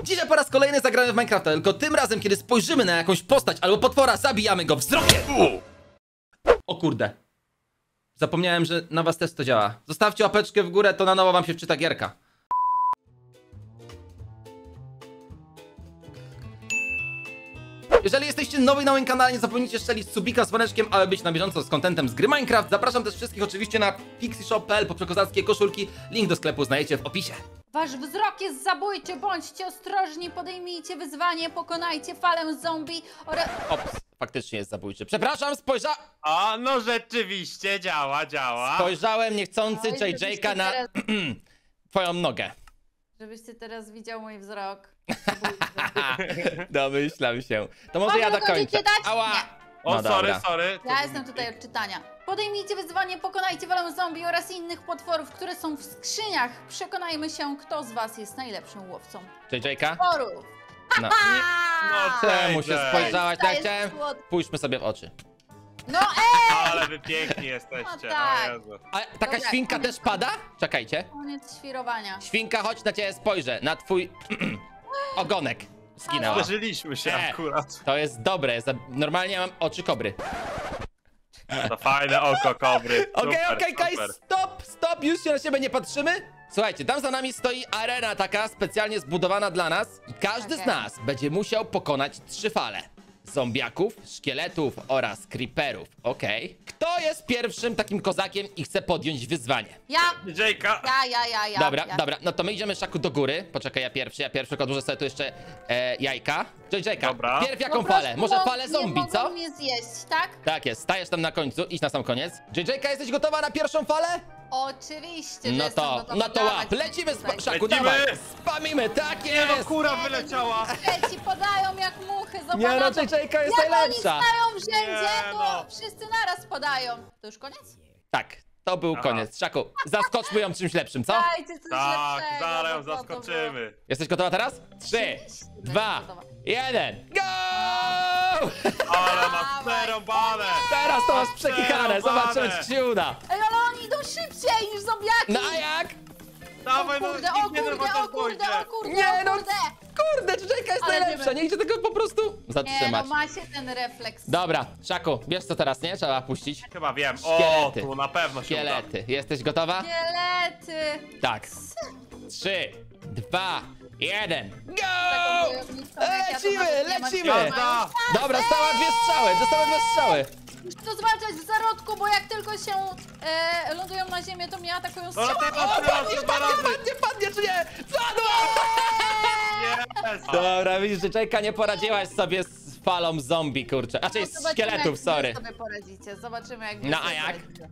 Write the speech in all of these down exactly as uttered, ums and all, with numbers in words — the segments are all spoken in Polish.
Dzisiaj po raz kolejny zagramy w Minecrafta, tylko tym razem, kiedy spojrzymy na jakąś postać albo potwora, zabijamy go wzrokiem. O kurde. Zapomniałem, że na was też to działa. Zostawcie łapeczkę w górę, to na nowo wam się wczyta gierka. Jeżeli jesteście nowi na moim kanale, nie zapomnijcie strzelić subika z dzwoneczkiem, aby być na bieżąco z kontentem z gry Minecraft. Zapraszam też wszystkich oczywiście na pixieshop kropka p l po przekozackie koszulki. Link do sklepu znajdziecie w opisie. Wasz wzrok jest zabójczy, bądźcie ostrożni, podejmijcie wyzwanie, pokonajcie falę zombie oraz... Ops, faktycznie jest zabójczy. Przepraszam, spojrza... A, no rzeczywiście, działa, działa. Spojrzałem niechcący Oj, J J ka na teraz- twoją nogę. Żebyście teraz widział mój wzrok. Domyślam się. To może ja Mogę dokończę. czytać? Ała! Nie. O, No sorry, dobra. sorry. Ja jestem tutaj od czytania. Podejmijcie wyzwanie, pokonajcie falę zombie oraz innych potworów, które są w skrzyniach. Przekonajmy się, kto z was jest najlepszym łowcą J J ka? potworów. No. No, Czemu się J J. spojrzałaś? Tak Jest chciałem? słodki. Pójrzmy sobie w oczy. No ej! Ale wy piękni jesteście, No tak. o Jezu. A taka Dobra, świnka koniec. też pada? Czekajcie. Koniec świrowania. Świnka, chodź, na ciebie spojrzę. Na twój ogonek zginęła. Zderzyliśmy się E. akurat. To jest dobre. za- Normalnie mam oczy kobry. To fajne oko kobry. Okej, Super, okej, okej, super. stop, stop, już się na siebie nie patrzymy. Słuchajcie, tam za nami stoi arena taka specjalnie zbudowana dla nas i każdy z Okej. nas będzie musiał pokonać trzy fale. Zombiaków, szkieletów oraz creeperów, okej. Kto jest pierwszym takim kozakiem i chce podjąć wyzwanie? Ja, J-ka. ja, ja, ja, ja. Dobra, ja. dobra, no to my idziemy, Szaku, do góry. Poczekaj, ja pierwszy, ja pierwszy, odłożę sobie tu jeszcze e, jajka. J J ka, Dobra. pierw jaką Po prostu falę? Może mo- falę zombie, nie co? mogą mnie zjeść, tak? Tak jest, stajesz tam na końcu, idź na sam koniec. J J ka, jesteś gotowa na pierwszą falę? Oczywiście, że No jestem to, gotowa. no to Dawać łap, mnie lecimy, tutaj. spa- Szaku, Lecimy! dawaj, spamimy, tak Nie no, jest! kura wyleciała. Ci podają jak muchy, zobacz. Nie no, J J ka jest jak oni najlepsza! stają w rzędzie, Nie to no. wszyscy naraz podają. To już koniec? Tak, to był Aha. koniec. Szaku, zaskoczmy ją czymś lepszym, co? Dajcie coś Tak, lepszego, zaraz ją bo co to było? zaskoczymy. Jesteś gotowa teraz? Trzy, Oczywiście, że dwa, jestem gotowa. jeden, go! Ale ma Dawaj. przerąbane. Teraz to masz przekichane, Przerąbane. zobaczymy, czy się uda. Ej, ale oni idą szybciej niż zombiaki! No a jak? Dawaj, O no, kurde, o nikt jeden kurde, chociaż o kurde, dojdzie. o kurde, Nie, o no, kurde! Kurde, J J ka jest Ale najlepsza, żeby- nie idzie tego po prostu Nie, no zatrzymać. macie ten refleks. Dobra, Szaku, wiesz co teraz, nie? Trzeba puścić. Chyba wiem. O, Szkielety. tu na pewno się uda. Szkielety. Jesteś gotowa? Szkielety! Tak. Trzy, dwa, jeden, go! Taką wojownicą, jak ja to Lecimy, nawet nie mam lecimy! siły. Jazda. Dobra, dostała dwie strzały, dostała dwie strzały. Muszę to zwalczać w zarodku, bo jak tylko się e, lądują na ziemię, to mnie atakują Dobra, strzały. teraz, O, teraz, padnie, dwa padnie, razy. padnie, padnie, czy nie? Padła! Jest. Dobra, widzisz, że J J ka nie poradziłaś sobie z falą zombie, kurczę. A czyli z Zobaczymy, szkieletów, jak sorry. wy sobie poradzicie. Zobaczymy, jak wy No, sobie a jak? poradzicie.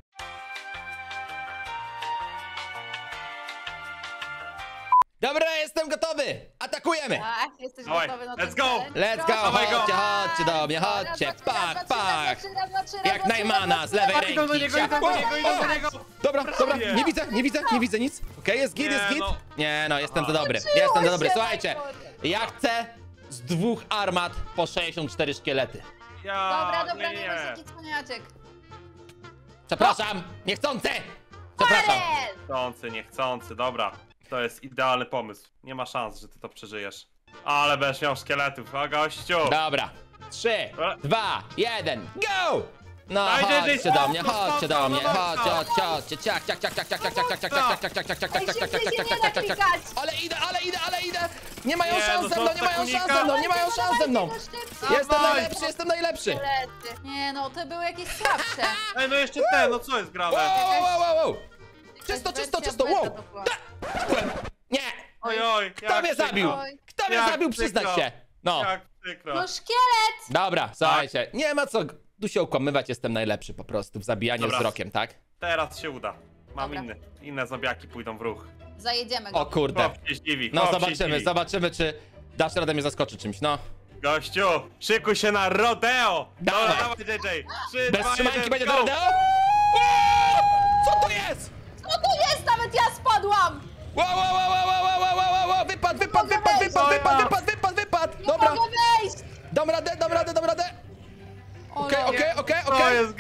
Dobra, jestem gotowy! Atakujemy! Tak, jesteś Dawaj, gotowy na let's ten go. challenge? Let's go, Dawaj go. chodźcie, chodźcie do mnie, Raz, chodźcie, dwa, trzy, pak, raz, pak! trzy, raz, dwa, trzy, raz, Jak dwa, trzy, Najmana raz, z lewej dwa, trzy, Idą do ręki. niego, idą do niego, idą do niego. Dobra, dobra, Prawie. nie widzę, nie widzę, nie widzę nic. Okej, jest git, Nie, jest git. no. Nie no, jestem za Aha. dobry, Uczyło jestem za dobry. się, Słuchajcie, Michael. ja chcę z dwóch armat po sześćdziesiąt cztery szkielety. Ja, Dobra, dobra, nie, nie nie. masz taki cwaniaczek. Przepraszam, niechcący! Przepraszam. Farel! Chcący, niechcący, dobra. To jest idealny pomysł. Nie ma szans, że ty to przeżyjesz. Ale będziesz miał szkieletów, a gościu! Dobra, trzy, dwa, jeden, go! No Daj, daj, daj, chodźcie do mnie, stop, stop, chodźcie do stop, mnie, stop, chodźcie, stop. chodźcie, chodźcie, ciach, ciach, ciach, ciach, ciach, ciach, ciach, ciach, ciach, ciach, ciach, ciach, ciach, ciach, Ej, ciach, ciach, ciach, szybciej ciach, się ciach, nie ciach, ciach, da ciach. klikać. Ale idę, ale idę, ale idę! Nie mają Nie, szans no ze co mną, ty nie mają tak szans unika? ze mną, nie mają szans ze mną! Jestem Dawaj. najlepszy, jestem najlepszy! Szkielety. Nie no, te były jakieś słabsze. Ej, no jeszcze ten, no co jest grane? Wow, wow, wow, wow! Czysto, Jakaś czysto, wersja czysto, beta wow! to była. Padłem. Nie! Oj, oj, Kto mnie zabił? Oj. Kto mnie Jak zabił, przyznać przykro. się! No, Jak przykro. No szkielet! dobra, słuchajcie, nie ma co tu się okłamywać, jestem najlepszy po prostu w zabijaniu Dobra. wzrokiem, tak? Teraz się uda. Mam Dobra. inny. Inne zombiaki pójdą w ruch. Zajedziemy go. O kurde. Chłop się zdziwi, No chłop się zobaczymy, zdziwi. zobaczymy, czy dasz radę mnie zaskoczyć czymś, no. Gościu, szykuj się na rodeo! Dawaj. Dobra, dawaj, J J. Trzy, Bez dwa, trzymanki jeden, będzie go. to rodeo? Co to jest? Co to jest? Nawet ja spadłam! Wow, wow, wow, wow, wow, wow, wow, wow, wow, wypad, wypad, mogę wypad, wejść. wypad, wypad, wypad, wypad, wypad! Nie Dobra, mogę wejść! dam radę, dam radę, dam radę! O, Okej, no. okej, okej, To okej. jest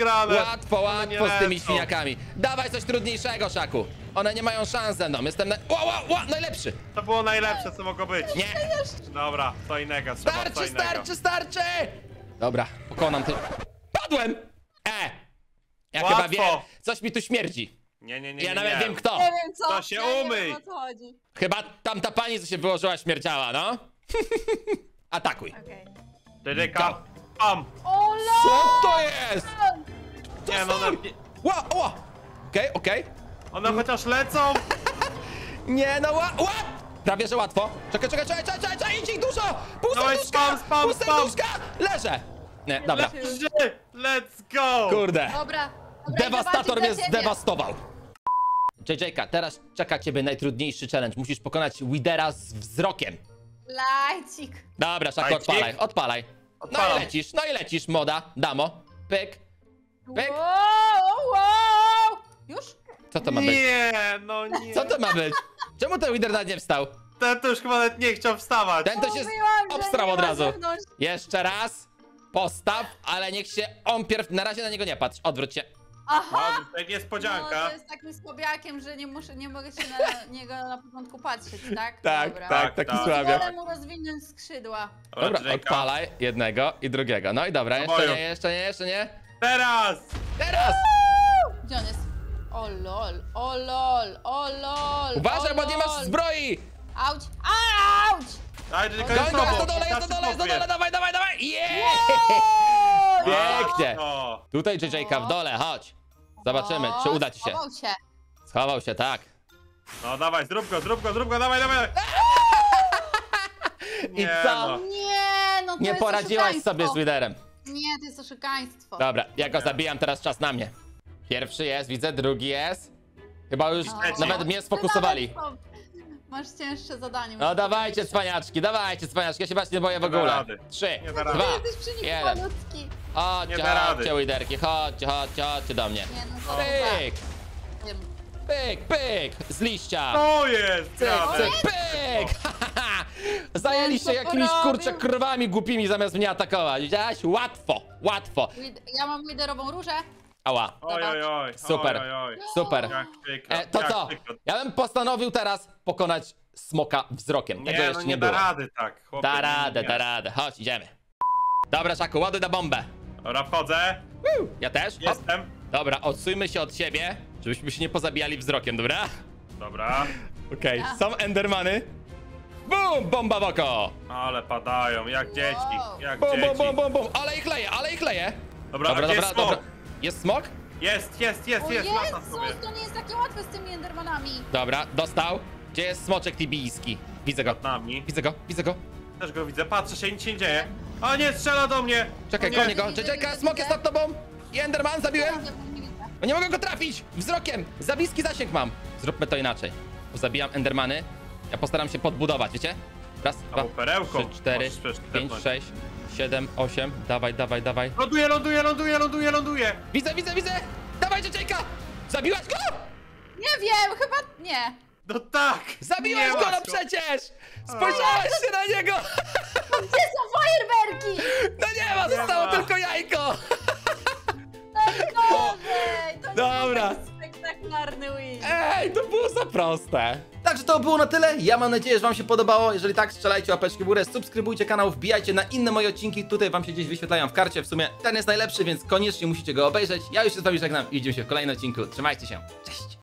wygrane. Łatwo, One nie łatwo z tymi lecą. świniakami. Dawaj coś trudniejszego, Szaku. One nie mają szans ze mną. Jestem na... Ła, ła, ła, najlepszy. To było najlepsze, co mogło być. Nie. Dobra, co innego, trzeba co Starczy, innego. starczy, starczy! Dobra, pokonam ty. Padłem! E! Ja Łatwo. chyba wiem, coś mi tu śmierdzi. Nie, nie, nie, Ja nie, nawet nie. wiem kto. Nie wiem co. To się ja nie umyj. wiem, o co chodzi. Chyba tamta pani, co się wyłożyła, śmierdziała, no. Atakuj. Okej. Dydyka. Pam. O Co to jest? Co Nie, no są? one, Ła, ła! Okej, okej. one chociaż lecą. Nie no, ła, ła! Prawie, że łatwo. Czekaj, czekaj, czekaj, czekaj, czekaj, czekaj, idź ich dużo! Pół Dawaj, serduszka! spam, spam, Pół spam. serduszka! Leżę! Nie, dobra. Leży. Let's go. Kurde. Dobra. Dobra, Dewastator mnie idę zobaczyć dla ciebie. zdewastował. J J K, teraz czeka ciebie najtrudniejszy challenge. Musisz pokonać Widera z wzrokiem. Lajcik. Dobra, Szaku, Lajcik? odpalaj, odpalaj. No Odpalam. i lecisz, no i lecisz, moda, damo. Pyk. Pyk. Wow, wow. Już? Co to ma być? Nie, no nie. Co to ma być? Czemu ten Wider nawet nie wstał? Ten to już chyba nawet nie chciał wstawać. Ten to się Mówiłam, że obstrał nie od ma razu. zewnątrz. Jeszcze raz. Postaw, ale niech się on pierw... Na razie na niego nie patrz, odwróć się. Aha. No, tutaj No, niespodzianka. to jest takim słabiakiem, że nie, muszę, nie mogę się na niego na początku patrzeć, tak? Tak, Dobra. tak, Tak, taki tak. słabiak. Wolę mu rozwinąć skrzydła. Dobra, Jacka. odpalaj jednego i drugiego. No i dobra, jeszcze boju. nie, jeszcze nie, jeszcze nie. Teraz! Teraz! Gdzie on jest? O lol, o lol, o lol. Uważaj, o bo nie masz lol. zbroi! Auć, auć! Daj, tylko Goń jest go, jest na obok, dole, jest na wystarczy dole, jest na dole, kopie. dawaj, dawaj, dawaj! Yeah! O! Pięknie! O, Tutaj J J K w dole, chodź. Zobaczymy, O, czy uda ci się. schował się. Schował się, tak. no dawaj, zrób go, zrób go, zrób go, dawaj, dawaj! I co? no. Nie, no to Nie jest poradziłaś oszukaństwo. sobie z Widerem. Nie, to jest oszukaństwo. Dobra, ja go zabijam, teraz czas na mnie. Pierwszy jest, widzę, drugi jest. Chyba już trzeci. nawet mnie Ty sfokusowali. nawet to- Masz cięższe zadanie. No muszę dawajcie, powiedzieć. cwaniaczki, dawajcie, cwaniaczki, ja się właśnie nie boję w Nie da ogóle. rady. Trzy, Nie da rady. dwa, Ty jesteś przy nich jeden. malutki. Nie Chodźcie, da rady. chodźcie, Widerki, chodźcie, chodźcie, chodźcie do mnie. Nie, no to Pyk, Wiem. pyk, pyk, z liścia. To jest Cyk, grane. cyk, pyk! Zajęliście co jakimiś, porobił? kurczę, krwami głupimi zamiast mnie atakować. Widziałaś? Łatwo, łatwo. Wid- Ja mam liderową różę. Ała, Oj, oj, oj. Super. Oj, oj, oj. super. Jak przykro, E, to jak co? przykro. Ja bym postanowił teraz pokonać smoka wzrokiem. Tego Nie, no jeszcze nie nie da było. rady tak, chłopie. Da nie, radę, nie. da radę. Chodź, idziemy. Dobra, Szaku, ładuj na bombę. Dobra, wchodzę. Ja też? Hop. Jestem. Dobra, odsuńmy się od siebie, żebyśmy się nie pozabijali wzrokiem, dobra? Dobra. Okej, Ja. są endermany. Bum, bomba w oko. Ale padają, jak dzieci, jak Bum, bum, dzieci. bum, bum, bum. Ale ich leje, ale ich leje. Dobra, Dobra, a gdzie dobra, jest dobra. smok? Jest smok? Jest, jest, jest, O jest, lata Jezus, sobie. to nie jest takie łatwe z tymi endermanami. Dobra, dostał. Gdzie jest smoczek tibijski? Widzę go. Nad nami. Widzę go, widzę go. Też go widzę, patrzę się, nic się nie dzieje. A nie, strzela do mnie! Czekaj, O nie. gonię go. Widzę, J J K, widzę, smok widzę. jest nad tobą. I enderman zabiłem. Nie widzę. O, nie mogę go trafić! Wzrokiem! Za bliski zasięg mam! Zróbmy to inaczej. Zabijam endermany. Ja postaram się podbudować, wiecie? Raz, dwa, Albo perełką. trzy, cztery, Możesz przecież pięć, tepnąć. sześć, siedem, osiem. Dawaj, dawaj, dawaj. Ląduje, ląduje, ląduje, ląduje, ląduje! Widzę, widzę, widzę! Dawaj, J J K! Zabiłaś go? Nie wiem, chyba nie. No tak! Zabiłaś Nie go, ma no co. przecież! Spojrzałaś się na niego! Gdzie są fajerwerki? No nie ma, zostało ma. tylko jajko! Najgorzej! To Dobra. nie był taki spektakularny win. Ej, to było za proste. Także to było na tyle. Ja mam nadzieję, że wam się podobało. Jeżeli tak, strzelajcie łapeczki w górę, subskrybujcie kanał, wbijajcie na inne moje odcinki. Tutaj wam się gdzieś wyświetlają w karcie. W sumie ten jest najlepszy, więc koniecznie musicie go obejrzeć. Ja już się z wami żegnam i widzimy się w kolejnym odcinku. Trzymajcie się. Cześć!